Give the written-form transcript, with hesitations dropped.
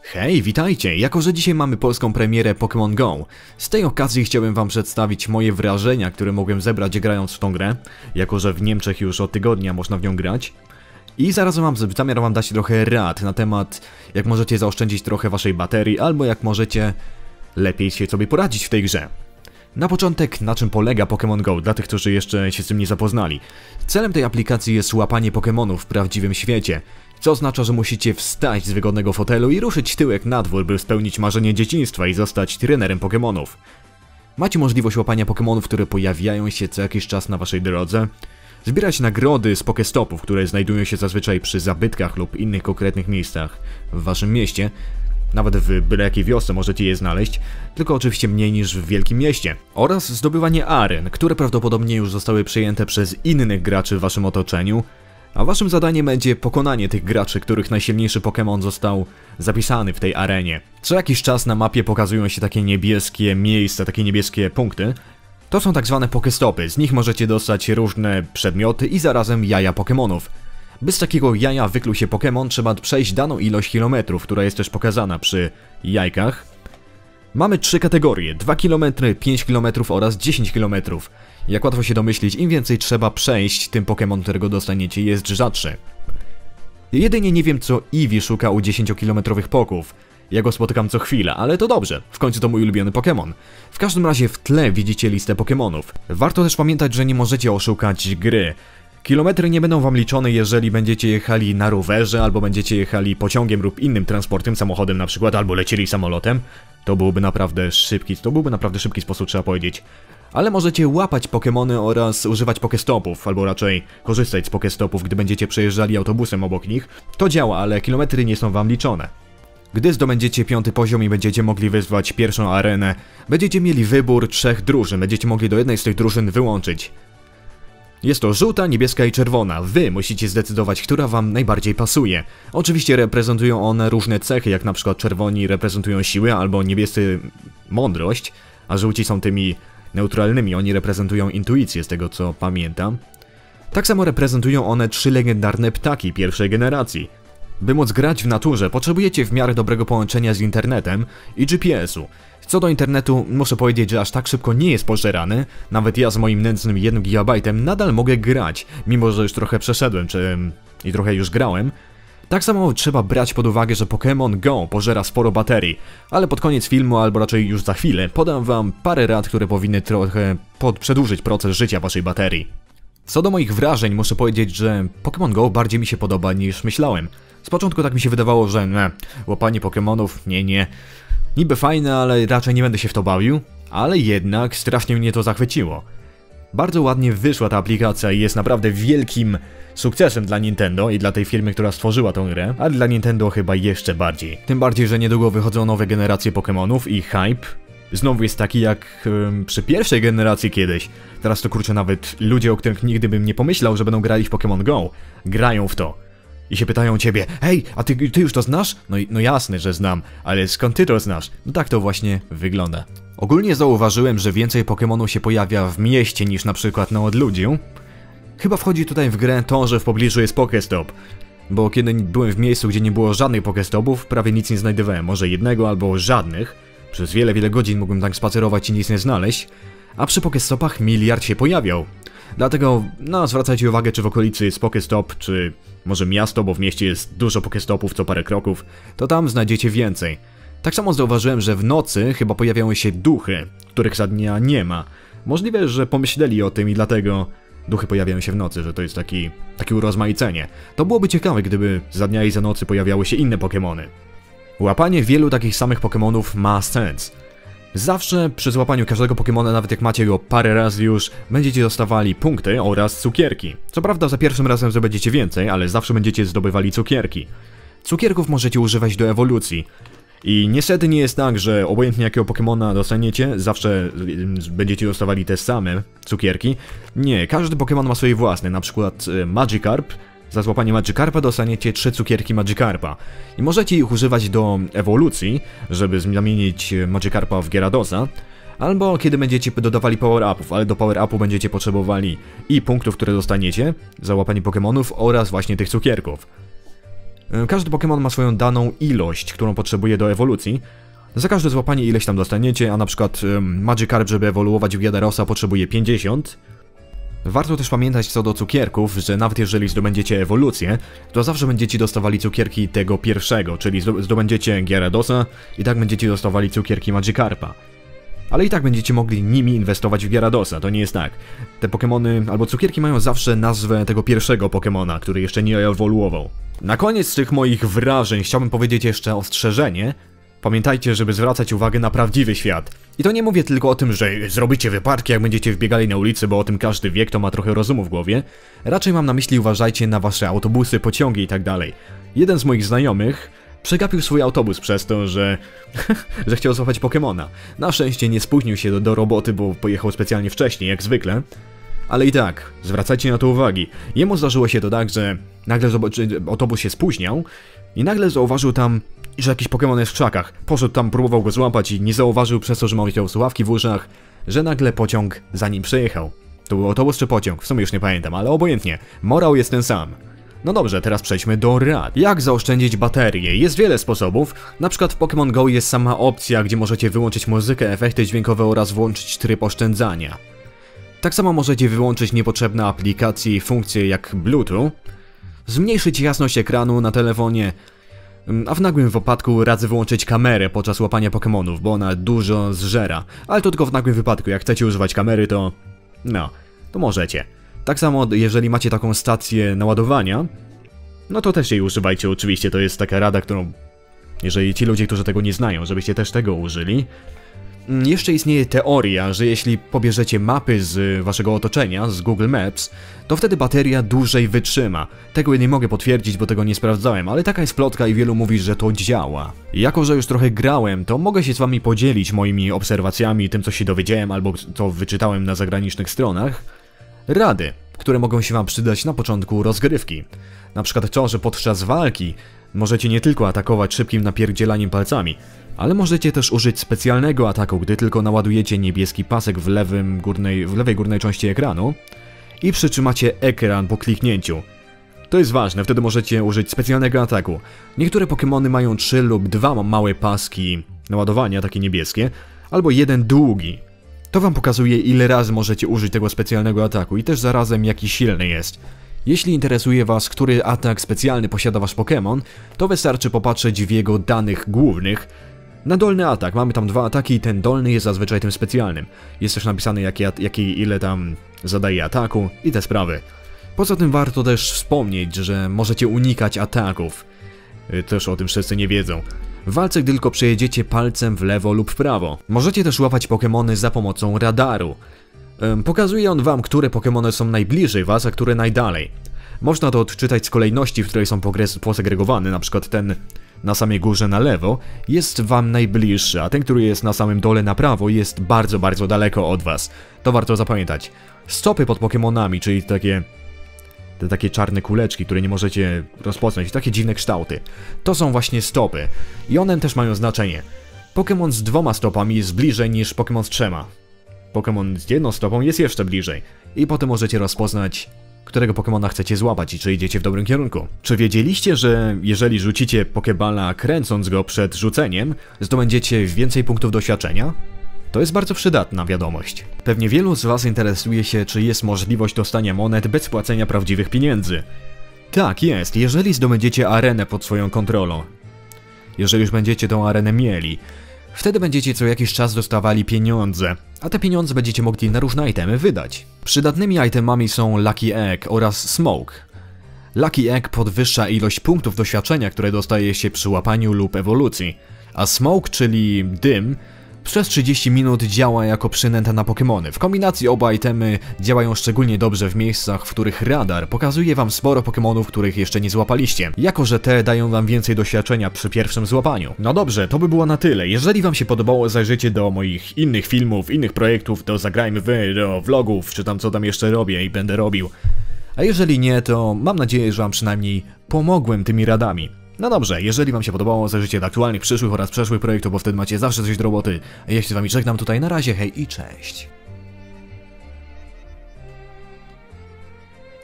Hej, witajcie! Jako że dzisiaj mamy polską premierę Pokémon Go, z tej okazji chciałbym wam przedstawić moje wrażenia, które mogłem zebrać grając w tą grę, jako że w Niemczech już od tygodnia można w nią grać. I zarazem mam zamiar wam dać trochę rad na temat, jak możecie zaoszczędzić trochę waszej baterii, albo jak możecie lepiej się sobie poradzić w tej grze. Na początek, na czym polega Pokémon Go, dla tych, którzy jeszcze się z tym nie zapoznali. Celem tej aplikacji jest łapanie Pokémonów w prawdziwym świecie, co oznacza, że musicie wstać z wygodnego fotelu i ruszyć tyłek na dwór, by spełnić marzenie dzieciństwa i zostać trenerem Pokémonów. Macie możliwość łapania Pokémonów, które pojawiają się co jakiś czas na waszej drodze, zbierać nagrody z Pokestopów, które znajdują się zazwyczaj przy zabytkach lub innych konkretnych miejscach w waszym mieście. Nawet w byle jakiej wiosce możecie je znaleźć, tylko oczywiście mniej niż w wielkim mieście. Oraz zdobywanie aren, które prawdopodobnie już zostały przejęte przez innych graczy w waszym otoczeniu, a waszym zadaniem będzie pokonanie tych graczy, których najsilniejszy Pokémon został zapisany w tej arenie. Co jakiś czas na mapie pokazują się takie niebieskie miejsca, takie niebieskie punkty. To są tak zwane Pokestopy, z nich możecie dostać różne przedmioty i zarazem jaja Pokémonów. By z takiego jaja wykluł się Pokémon, trzeba przejść daną ilość kilometrów, która jest też pokazana przy jajkach. Mamy 3 kategorie, 2 km, 5 km oraz 10 km. Jak łatwo się domyślić, im więcej trzeba przejść, tym Pokémon, którego dostaniecie, jest rzadszy. Jedynie nie wiem, co Eevee szuka u 10-kilometrowych poków. Ja go spotykam co chwilę, ale to dobrze, w końcu to mój ulubiony Pokémon. W każdym razie w tle widzicie listę Pokémonów. Warto też pamiętać, że nie możecie oszukać gry. Kilometry nie będą wam liczone, jeżeli będziecie jechali na rowerze, albo będziecie jechali pociągiem lub innym transportem, samochodem na przykład, albo lecieli samolotem. To byłby naprawdę szybki sposób, trzeba powiedzieć. Ale możecie łapać Pokémony oraz używać Pokestopów, albo raczej korzystać z Pokestopów, gdy będziecie przejeżdżali autobusem obok nich. To działa, ale kilometry nie są wam liczone. Gdy zdobędziecie 5. poziom i będziecie mogli wyzwać pierwszą arenę, będziecie mieli wybór 3 drużyn, będziecie mogli do jednej z tych drużyn wyłączyć. Jest to żółta, niebieska i czerwona. Wy musicie zdecydować, która wam najbardziej pasuje. Oczywiście reprezentują one różne cechy, jak na przykład czerwoni reprezentują siłę, albo niebiescy mądrość, a żółci są tymi neutralnymi, oni reprezentują intuicję, z tego co pamiętam. Tak samo reprezentują one 3 legendarne ptaki pierwszej generacji. By móc grać w naturze, potrzebujecie w miarę dobrego połączenia z internetem i GPS-u. Co do internetu, muszę powiedzieć, że aż tak szybko nie jest pożerany. Nawet ja z moim nędznym 1 GB nadal mogę grać, mimo że już trochę przeszedłem, i trochę już grałem. Tak samo trzeba brać pod uwagę, że Pokémon Go pożera sporo baterii, ale pod koniec filmu, albo raczej już za chwilę, podam wam parę rad, które powinny trochę przedłużyć proces życia waszej baterii. Co do moich wrażeń, muszę powiedzieć, że Pokémon Go bardziej mi się podoba niż myślałem. Z początku tak mi się wydawało, że łapanie Pokémonów, nie. Niby fajne, ale raczej nie będę się w to bawił, ale jednak strasznie mnie to zachwyciło. Bardzo ładnie wyszła ta aplikacja i jest naprawdę wielkim sukcesem dla Nintendo i dla tej firmy, która stworzyła tą grę, a dla Nintendo chyba jeszcze bardziej. Tym bardziej, że niedługo wychodzą nowe generacje Pokémonów i hype znowu jest taki jak przy pierwszej generacji kiedyś. Teraz to kurczę, nawet ludzie, o których nigdy bym nie pomyślał, że będą grali w Pokémon Go, grają w to. I się pytają ciebie, hej, a ty już to znasz? No jasne, że znam, ale skąd ty to znasz? No tak to właśnie wygląda. Ogólnie zauważyłem, że więcej Pokémonów się pojawia w mieście niż na przykład na odludziu. Chyba wchodzi tutaj w grę to, że w pobliżu jest Pokestop. Bo kiedy byłem w miejscu, gdzie nie było żadnych Pokestopów, prawie nic nie znajdowałem, może jednego albo żadnych. Przez wiele godzin mógłbym tak spacerować i nic nie znaleźć. A przy Pokestopach miliard się pojawiał. Dlatego, zwracajcie uwagę, czy w okolicy jest Pokestop, czy może miasto, bo w mieście jest dużo Pokestopów co parę kroków, to tam znajdziecie więcej. Tak samo zauważyłem, że w nocy chyba pojawiają się duchy, których za dnia nie ma. Możliwe, że pomyśleli o tym i dlatego duchy pojawiają się w nocy, że to jest takie urozmaicenie. To byłoby ciekawe, gdyby za dnia i za nocy pojawiały się inne Pokemony. Łapanie wielu takich samych Pokemonów ma sens. Zawsze przy złapaniu każdego Pokemona, nawet jak macie go parę razy już, będziecie dostawali punkty oraz cukierki. Co prawda za pierwszym razem zdobędziecie więcej, ale zawsze będziecie zdobywali cukierki. Cukierków możecie używać do ewolucji. I niestety nie jest tak, że obojętnie jakiego Pokemona dostaniecie, zawsze będziecie dostawali te same cukierki. Nie, każdy Pokemon ma swoje własne, na przykład Magikarp. Za złapanie Magikarpa dostaniecie 3 cukierki Magikarpa. I możecie ich używać do ewolucji, żeby zamienić Magikarpa w Gyaradosa. Albo kiedy będziecie dodawali power-upów, ale do power-upu będziecie potrzebowali i punktów, które dostaniecie za łapanie Pokemonów oraz właśnie tych cukierków. Każdy Pokémon ma swoją daną ilość, którą potrzebuje do ewolucji. Za każde złapanie ileś tam dostaniecie, a na przykład Magikarp, żeby ewoluować w Gyaradosa, potrzebuje 50. Warto też pamiętać co do cukierków, że nawet jeżeli zdobędziecie ewolucję, to zawsze będziecie dostawali cukierki tego pierwszego, czyli zdobędziecie Gyaradosa i tak będziecie dostawali cukierki Magikarpa. Ale i tak będziecie mogli nimi inwestować w Gyaradosa, to nie jest tak. Te Pokémony albo cukierki mają zawsze nazwę tego pierwszego Pokémona, który jeszcze nie ewoluował. Na koniec tych moich wrażeń chciałbym powiedzieć jeszcze ostrzeżenie. Pamiętajcie, żeby zwracać uwagę na prawdziwy świat. I to nie mówię tylko o tym, że zrobicie wypadki, jak będziecie wbiegali na ulicy, bo o tym każdy wie, kto ma trochę rozumu w głowie. Raczej mam na myśli, uważajcie na wasze autobusy, pociągi i tak dalej. Jeden z moich znajomych przegapił swój autobus przez to, że chciał złapać Pokémona. Na szczęście nie spóźnił się do roboty, bo pojechał specjalnie wcześniej, jak zwykle. Ale i tak, zwracajcie na to uwagi. Jemu zdarzyło się to tak, że nagle autobus się spóźniał i nagle zauważył tam, że jakiś Pokémon jest w krzakach. Poszedł tam, próbował go złapać i nie zauważył przez to, że miał słuchawki w uszach, że nagle pociąg za nim przejechał. To był autobus czy pociąg? W sumie już nie pamiętam, ale obojętnie. Morał jest ten sam. No dobrze, teraz przejdźmy do rad. Jak zaoszczędzić baterię? Jest wiele sposobów. Na przykład w Pokémon Go jest sama opcja, gdzie możecie wyłączyć muzykę, efekty dźwiękowe oraz włączyć tryb oszczędzania. Tak samo możecie wyłączyć niepotrzebne aplikacje i funkcje jak Bluetooth, zmniejszyć jasność ekranu na telefonie, a w nagłym wypadku radzę wyłączyć kamerę podczas łapania Pokémonów, bo ona dużo zżera. Ale to tylko w nagłym wypadku, jak chcecie używać kamery to... no, to możecie. Tak samo jeżeli macie taką stację naładowania, no to też jej używajcie oczywiście, to jest taka rada, którą... jeżeli ci ludzie, którzy tego nie znają, żebyście też tego użyli. Jeszcze istnieje teoria, że jeśli pobierzecie mapy z waszego otoczenia, z Google Maps, to wtedy bateria dłużej wytrzyma. Tego nie mogę potwierdzić, bo tego nie sprawdzałem, ale taka jest plotka i wielu mówi, że to działa. Jako że już trochę grałem, to mogę się z wami podzielić moimi obserwacjami, tym co się dowiedziałem albo co wyczytałem na zagranicznych stronach. Rady, które mogą się wam przydać na początku rozgrywki. Na przykład to, że podczas walki możecie nie tylko atakować szybkim napierdzielaniem palcami, ale możecie też użyć specjalnego ataku, gdy tylko naładujecie niebieski pasek w lewej górnej części ekranu i przytrzymacie ekran po kliknięciu. To jest ważne, wtedy możecie użyć specjalnego ataku. Niektóre Pokémony mają 3 lub 2 małe paski naładowania, takie niebieskie, albo jeden długi. To wam pokazuje, ile razy możecie użyć tego specjalnego ataku i też zarazem jaki silny jest. Jeśli interesuje was, który atak specjalny posiada wasz Pokémon, to wystarczy popatrzeć w jego danych głównych. Na dolny atak mamy tam 2 ataki i ten dolny jest zazwyczaj tym specjalnym. Jest też napisane ile tam zadaje ataku i te sprawy. Poza tym warto też wspomnieć, że możecie unikać ataków. Też o tym wszyscy nie wiedzą. W walce gdy tylko przejedziecie palcem w lewo lub w prawo. Możecie też łapać Pokémony za pomocą radaru. Pokazuje on wam, które Pokémony są najbliżej was, a które najdalej. Można to odczytać z kolejności, w której są posegregowane, na przykład ten na samej górze na lewo jest wam najbliższy, a ten, który jest na samym dole na prawo jest bardzo, bardzo daleko od was. To warto zapamiętać. Stopy pod Pokémonami, czyli takie czarne kuleczki, które nie możecie rozpoznać, takie dziwne kształty. To są właśnie stopy i one też mają znaczenie. Pokémon z 2 stopami jest bliżej niż Pokémon z 3. Pokémon z 1 stopą jest jeszcze bliżej i potem możecie rozpoznać, którego Pokémona chcecie złapać i czy idziecie w dobrym kierunku. Czy wiedzieliście, że jeżeli rzucicie Pokéballa kręcąc go przed rzuceniem, zdobędziecie więcej punktów doświadczenia? To jest bardzo przydatna wiadomość. Pewnie wielu z was interesuje się, czy jest możliwość dostania monet bez płacenia prawdziwych pieniędzy. Tak, jest, jeżeli zdobędziecie arenę pod swoją kontrolą. Jeżeli już będziecie tą arenę mieli, wtedy będziecie co jakiś czas dostawali pieniądze, a te pieniądze będziecie mogli na różne itemy wydać. Przydatnymi itemami są Lucky Egg oraz Smoke. Lucky Egg podwyższa ilość punktów doświadczenia, które dostaje się przy łapaniu lub ewolucji, a Smoke, czyli dym, przez 30 minut działa jako przynęta na Pokémony. W kombinacji oba itemy działają szczególnie dobrze w miejscach, w których radar pokazuje wam sporo Pokémonów, których jeszcze nie złapaliście, jako że te dają wam więcej doświadczenia przy pierwszym złapaniu. No dobrze, to by było na tyle. Jeżeli wam się podobało, zajrzyjcie do moich innych filmów, innych projektów, do Zagrajmy Wy, do vlogów, czy tam co tam jeszcze robię i będę robił. A jeżeli nie, to mam nadzieję, że wam przynajmniej pomogłem tymi radami. No dobrze, jeżeli wam się podobało, zajrzyjcie do aktualnych, przyszłych oraz przeszłych projektów, bo wtedy macie zawsze coś do roboty. A ja się z wami żegnam tutaj, na razie, hej i cześć.